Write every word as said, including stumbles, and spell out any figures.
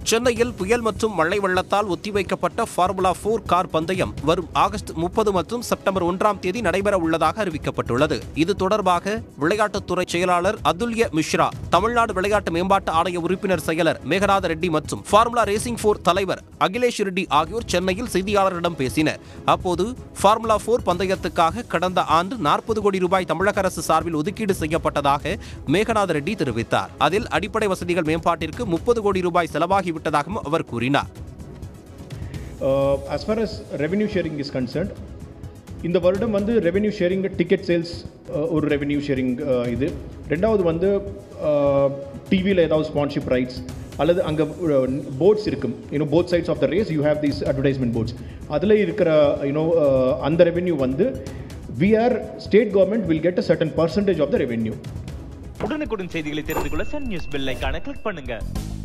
சென்னையில் புயல் மற்றும் மழை வெள்ளத்தால் ஒத்திவைக்கப்பட்ட ஃபார்முலா போர் கார் பந்தயம் வரும் ஆகஸ்ட் முப்பது மற்றும் செப்டம்பர் ஒன்றாம் தேதி நடைபெற உள்ளதாக அறிவிக்கப்பட்டுள்ளது. இது தொடர்பாக விளையாட்டுத்துறை செயலாளர் அதுல்ய மிஸ்ரா, தமிழ்நாடு விளையாட்டு மேம்பாட்டு ஆணைய உறுப்பினர் செயலர் மேகநாத ரெட்டி மற்றும் ஃபார்முலா ரேசிங் போர் தலைவர் அகிலேஷ் ரெட்டி ஆகியோர் சென்னையில் செய்தியாளர்களிடம் பேசினர். அப்போது ஃபார்முலா போர் பந்தயத்துக்காக கடந்த ஆண்டு நாற்பது கோடி ரூபாய் தமிழக அரசு சார்பில் ஒதுக்கீடு செய்யப்பட்டதாக மேகநாத ரெட்டி தெரிவித்தார். அதில் அடிப்படை வசதிகள் மேம்பாட்டிற்கு முப்பது கோடி ரூபாய் செலவாகி விட்டதாகவும் அவர் கூறினார். As far as revenue sharing is concerned, இந்த வருடம் வந்து ரெவென்யூ ஷேரிங் டிக்கெட் சேல்ஸ் ஒரு ரெவென்யூ ஷேரிங் இது. ரெண்டாவது வந்து டிவியில் ஏதாவது ஸ்பான்ஷிப் ரைட்ஸ் அல்லது அங்கே போர்ட்ஸ் இருக்கும், you know both sides of the race you have these advertisement boards. அதில் இருக்கிற யூனோ அந்த ரெவென்யூ வந்து we are state government will get a certain percentage of the revenue. உடனுக்குடன் செய்திகளை தெரிந்து கொள்ள சன் நியூஸ் பெல் ஐகானை கிளிக் பண்ணுங்க.